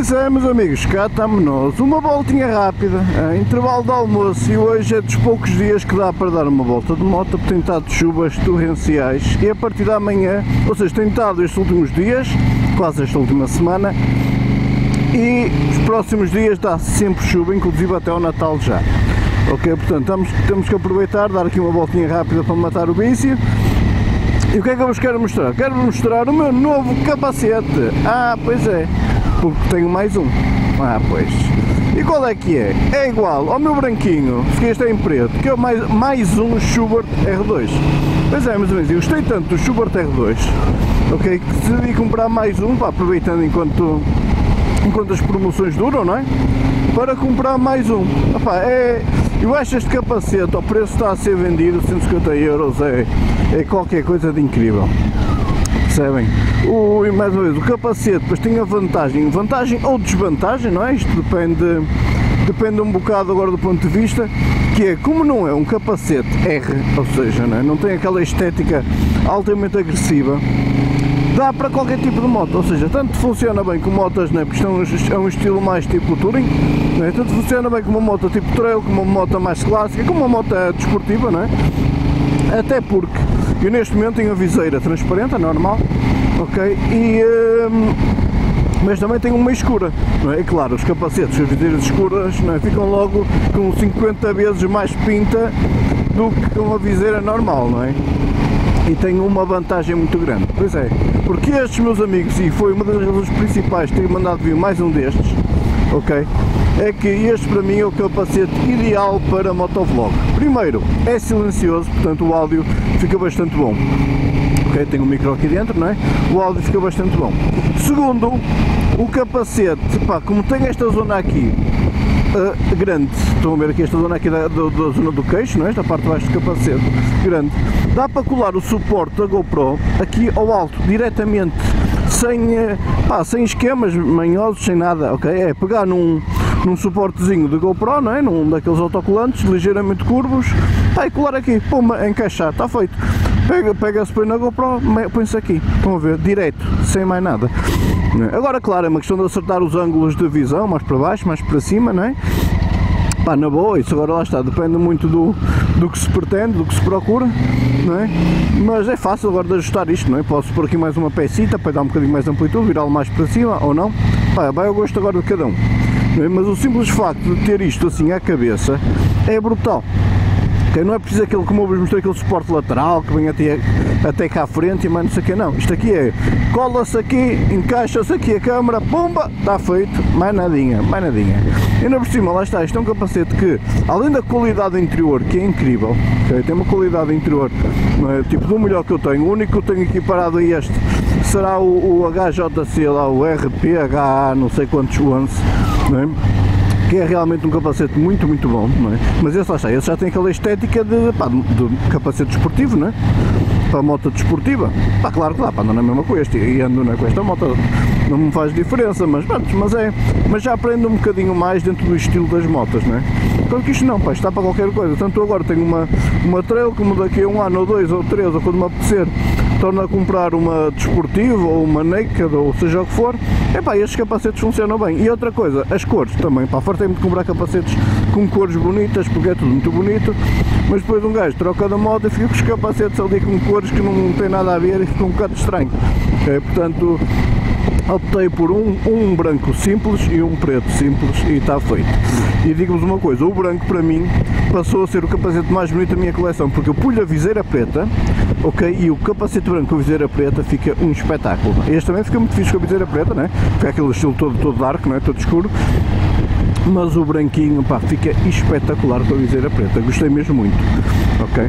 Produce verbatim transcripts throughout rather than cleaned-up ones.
Pois é, meus amigos, cá estamos nós, uma voltinha rápida, é, intervalo de almoço, e hoje é dos poucos dias que dá para dar uma volta de moto, porque tem estado de chuvas torrenciais, e a partir da manhã, ou seja, tem estado estes últimos dias, quase esta última semana, e os próximos dias dá sempre chuva, inclusive até ao Natal já. Ok, portanto, temos, temos que aproveitar, dar aqui uma voltinha rápida para matar o vício. E o que é que eu vos quero mostrar? Quero-vos mostrar o meu novo capacete. Ah, pois é, porque tenho mais um. Ah, pois. E qual é que é? É igual ao meu branquinho, que este é em preto, que é mais, mais um Schubert R dois. Pois é, meus amigos, eu gostei tanto do Schubert R dois, ok, que decidi comprar mais um, pá, aproveitando enquanto, enquanto as promoções duram, não é? Para comprar mais um. Epá, é, eu acho este capacete, ao preço que está a ser vendido, cento e cinquenta euros, é, é qualquer coisa de incrível. Percebem? O, e mais uma vez, o capacete depois tem a vantagem, vantagem ou desvantagem, não é? Isto depende, depende um bocado agora do ponto de vista, que é, como não é um capacete R, ou seja, não, é? Não tem aquela estética altamente agressiva, dá para qualquer tipo de moto, ou seja, tanto funciona bem com motas, né, porque isto é um estilo mais tipo touring, né, tanto funciona bem com uma moto tipo trail, como uma moto mais clássica, como uma moto desportiva, né, até porque eu neste momento tenho a viseira transparente, é normal, ok, e, hum, mas também tenho uma escura, não é? E claro, os capacetes, as viseiras escuras, não é, ficam logo com cinquenta vezes mais pinta do que com a viseira normal, não é? E tem uma vantagem muito grande, pois é, porque estes meus amigos, e foi uma das razões principais de ter mandado vir mais um destes, ok, é que este para mim é o capacete ideal para motovlog. Primeiro, é silencioso, portanto o áudio fica bastante bom, ok, tem um micro aqui dentro, não é? O áudio fica bastante bom. Segundo, o capacete, pá, como tem esta zona aqui, Uh, grande, estão a ver aqui esta zona aqui da, da, da zona do queixo, não é? Esta parte de baixo do capacete, grande, dá para colar o suporte da GoPro aqui ao alto, diretamente, sem, pá, sem esquemas manhosos, sem nada, ok? É pegar num, num suportezinho de GoPro, não é? Num daqueles autocolantes, ligeiramente curvos, pá, e colar aqui, puma, encaixar, está feito. Pega, pega-se, põe na GoPro, põe-se aqui, estão a ver, direto, sem mais nada. Agora, claro, é uma questão de acertar os ângulos de visão, mais para baixo, mais para cima, não é? Pá, na boa, isso agora lá está, depende muito do, do que se pretende, do que se procura, não é? Mas é fácil agora de ajustar isto, não é? Posso pôr aqui mais uma pecita para dar um bocadinho mais de amplitude, virá-lo mais para cima ou não, pá, vai ao gosto agora de cada um, não é? Mas o simples facto de ter isto assim à cabeça é brutal. Okay, não é preciso aquele, como eu vos mostrei, aquele suporte lateral que vem até, até cá à frente e mais não sei o que, não. Isto aqui é, cola-se aqui, encaixa-se aqui a câmera, pumba, está feito, mais nadinha, mais nadinha. E ainda por cima, lá está, isto é um capacete que, além da qualidade interior, que é incrível, okay, tem uma qualidade interior, não é, tipo do melhor que eu tenho, o único que eu tenho equiparado a este será o, o H J C, lá, o R P H A, não sei quantos once, não é? Que é realmente um capacete muito, muito bom, não é? Mas esse lá está, esse já tem aquela estética de, pá, de capacete desportivo, não é? Para moto desportiva, pá, claro que dá, para andar na mesma coisa, e ando, não é? Com esta moto não me faz diferença, mas, mas é, mas já aprendo um bocadinho mais dentro do estilo das motas, não é? Então que isto não, pá, está para qualquer coisa, tanto agora tenho uma, uma trail, como daqui a um ano, ou dois, ou três, ou quando me apetecer, torno a comprar uma desportiva, ou uma naked, ou seja o que for, epá, estes capacetes funcionam bem. E outra coisa, as cores também, pá, fartei-me de comprar capacetes com cores bonitas, porque é tudo muito bonito, mas depois um gajo troca da moto e fica com os capacetes ali com cores que não têm nada a ver e fica um bocado estranho, okay? Portanto, optei por um, um branco simples e um preto simples e está feito. E digo-vos uma coisa, o branco para mim passou a ser o capacete mais bonito da minha coleção, porque eu pulho a viseira preta, ok, e o capacete branco com a viseira preta fica um espetáculo. Este também fica muito fixe com a viseira preta, né? Fica aquele estilo todo, todo dark, não é? Todo escuro, mas o branquinho, pá, fica espetacular com a viseira preta, gostei mesmo muito, ok?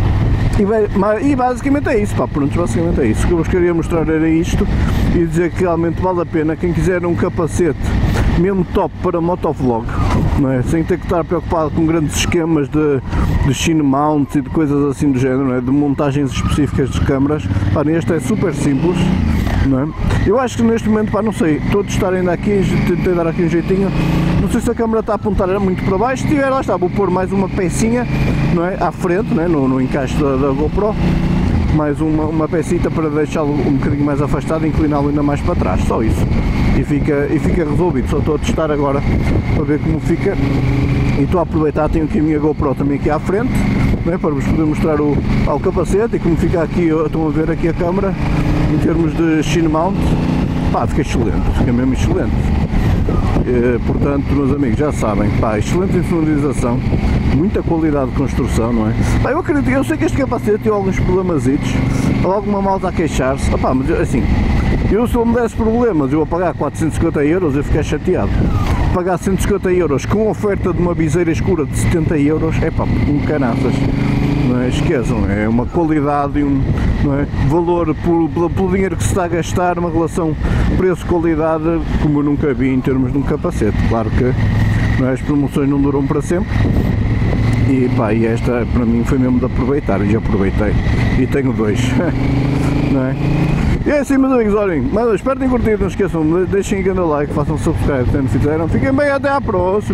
E, e basicamente é isso, pá, pronto, basicamente é isso. O que eu vos queria mostrar era isto e dizer que realmente vale a pena quem quiser um capacete mesmo top para motovlog, não é? Sem ter que estar preocupado com grandes esquemas de, de chine mounts e de coisas assim do género, não é? De montagens específicas de câmaras, pá, este é super simples, não é? Eu acho que neste momento, pá, não sei, todos estarem ainda aqui, tentei dar aqui um jeitinho, não sei se a câmera está a apontar muito para baixo, se tiver, lá está, vou pôr mais uma pecinha, não é? À frente, não é? no, no encaixe da, da GoPro, mais uma, uma pecita para deixá-lo um bocadinho mais afastado e incliná-lo ainda mais para trás, só isso. e fica, e fica resolvido. Só estou a testar agora para ver como fica e estou a aproveitar, tenho aqui a minha GoPro também aqui à frente, não é? Para vos poder mostrar o, o capacete e como fica aqui, estão a ver aqui a câmera em termos de chin mount, pá, fica excelente, fica mesmo excelente. E, portanto, meus amigos, já sabem, pá, excelente insonorização, muita qualidade de construção, não é? Pá, eu acredito, eu sei que este capacete tem alguns problemazitos, há alguma malta a queixar-se, opá, mas assim, eu se eu me desse problemas, eu a pagar quatrocentos e cinquenta euros, eu fiquei chateado. Pagar cento e cinquenta euros com oferta de uma viseira escura de setenta euros, é pá, um canaças, não é? Esqueçam, é uma qualidade e um, não é? Valor por, pelo, pelo dinheiro que se está a gastar, uma relação preço-qualidade como eu nunca vi em termos de um capacete. Claro que, não é? As promoções não duram para sempre. E pá, e esta para mim foi mesmo de aproveitar, e já aproveitei, e tenho dois, não é? E é assim, meus amigos, olhem, mas espero que tenham curtido, não esqueçam, deixem o like, façam subscribe se não fizeram, fiquem bem, até à próxima!